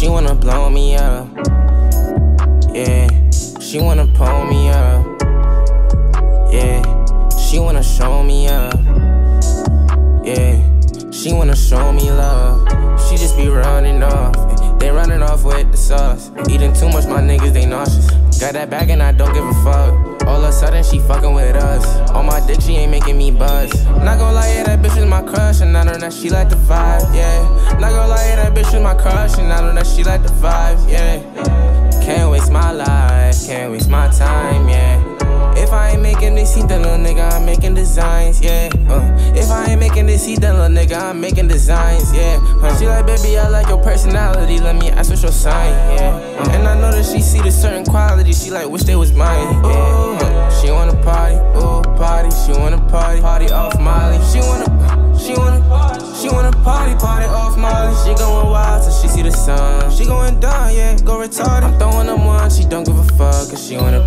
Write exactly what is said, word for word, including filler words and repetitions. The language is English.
She wanna blow me up. Yeah, she wanna pull me up. Yeah, she wanna show me up. Yeah, she wanna show me love. She just be running off. They running off with the sauce. Eating too much, my niggas, they nauseous. Got that bag and I don't give a fuck. All of a sudden, she fucking with us. On my dick, she ain't making me buzz. Not gonna lie, yeah, that bitch is my crush. And I know that she like the vibe, yeah. Not gonna lie, yeah, that bitch is my crush. And I know that she like the vibe, yeah. Can't waste my life, can't waste my time, yeah. If I ain't making this heat, then little nigga, I'm making designs, yeah. Uh, if I ain't making this heat, then little nigga, I'm making designs, yeah. Uh, she like, baby, I like your personality, let me ask what's your sign, yeah. Uh, and I know that she see the certain qualities, she like, wish they was mine, yeah. Uh, she wanna party, ooh, party, she wanna party, party off Molly. She wanna, she wanna, she wanna party, party off Molly. She going wild till she see the sun. She going down, yeah, go retarded. I'm throwing them one, she don't give a fuck, cause she wanna